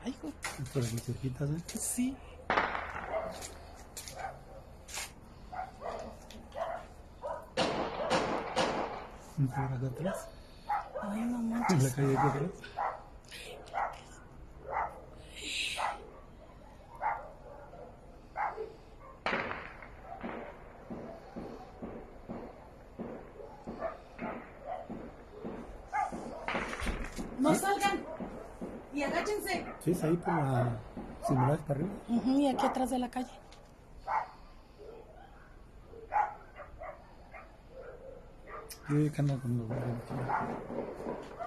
Ay, güey. Por aquí cerquitas, ¿eh? Sí. Por acá atrás. Ay, no En manches. la calle de aquí atrás. No salgan. Y agáchense. Sí, es ahí por la... Si me das para arriba. Y aquí atrás de la calle. Yo que ando con los guardias aquí.